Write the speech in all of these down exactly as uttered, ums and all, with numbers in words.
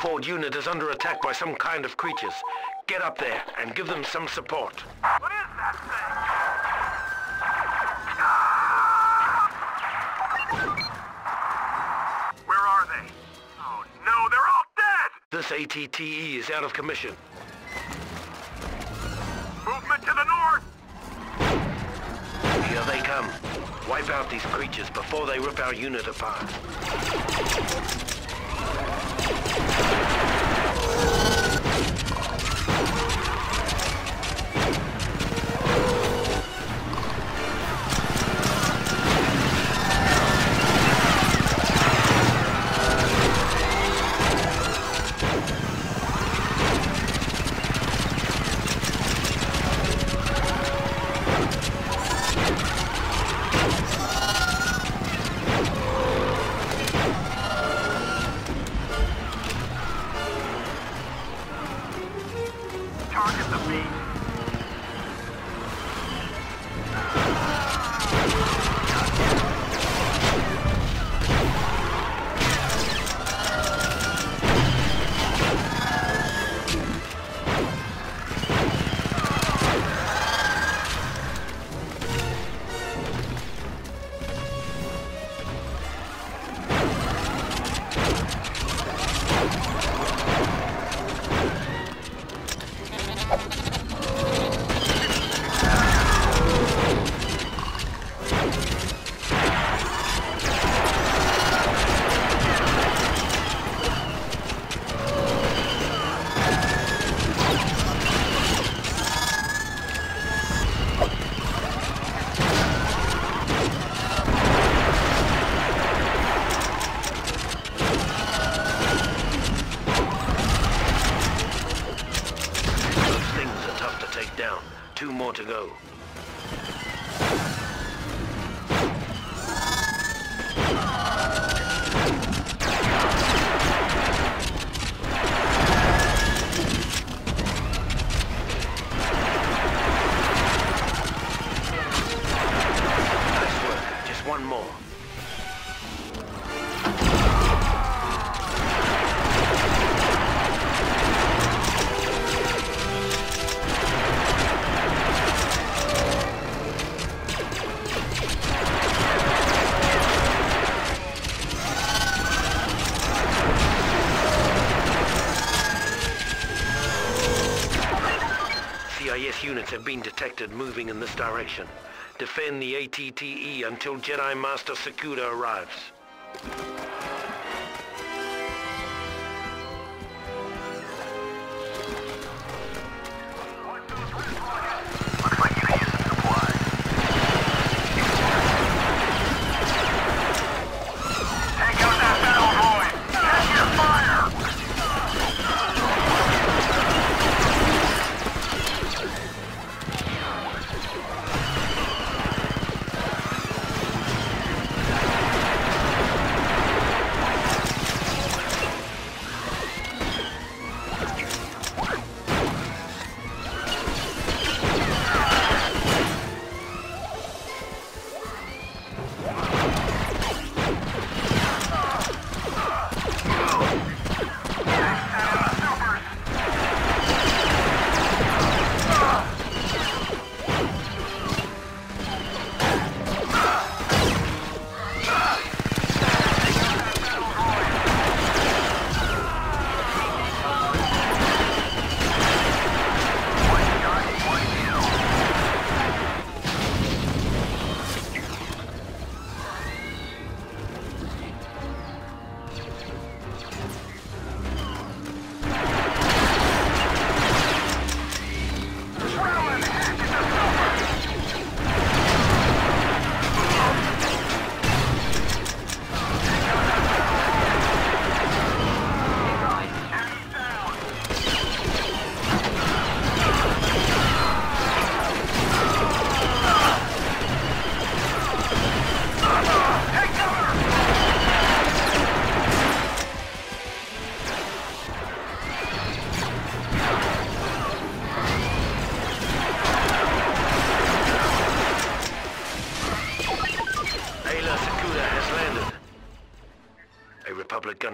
Ford unit is under attack by some kind of creatures. Get up there and give them some support. What is that thing? Where are they? Oh no, they're all dead! This A T T E is out of commission. Movement to the north! Here they come. Wipe out these creatures before they rip our unit apart. Target the beast. Down. Two more to go. Nice work. Just one more. C I S units have been detected moving in this direction. Defend the A T T E until Jedi Master Sakuda arrives. Looks like you used some supplies. Take out that battle droid! Catch your fire!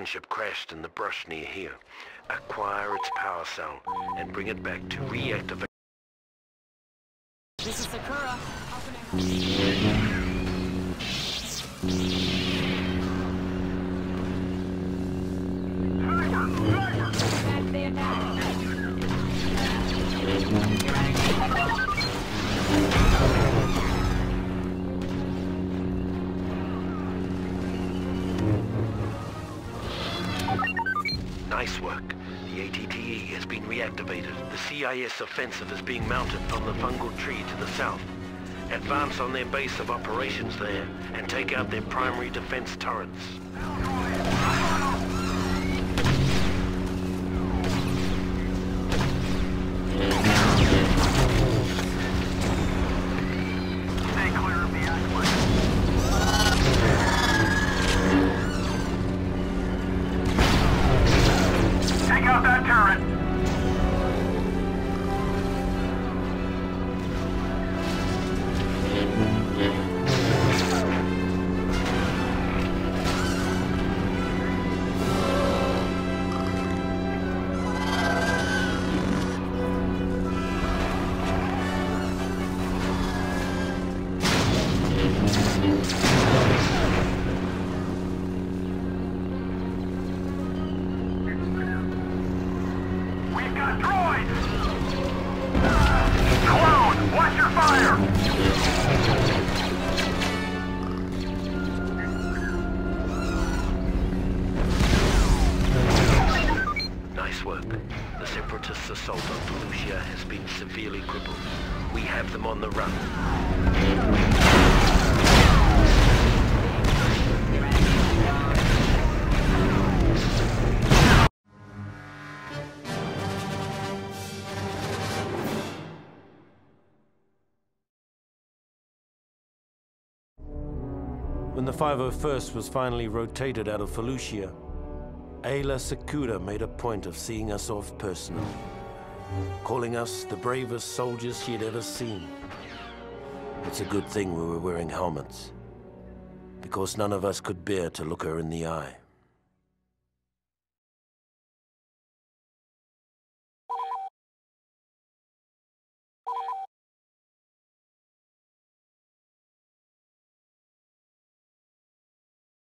gunship crashed in the brush near here. Acquire its power cell and bring it back to reactivate. This is Sakura. How can I help you? Nice work. The A T T E has been reactivated. The C I S offensive is being mounted from the fungal tree to the south. Advance on their base of operations there and take out their primary defense turrets. The Separatists' assault on Felucia has been severely crippled. We have them on the run. When the five oh first was finally rotated out of Felucia, Ayla Secura made a point of seeing us off personally, calling us the bravest soldiers she had ever seen. It's a good thing we were wearing helmets, because none of us could bear to look her in the eye.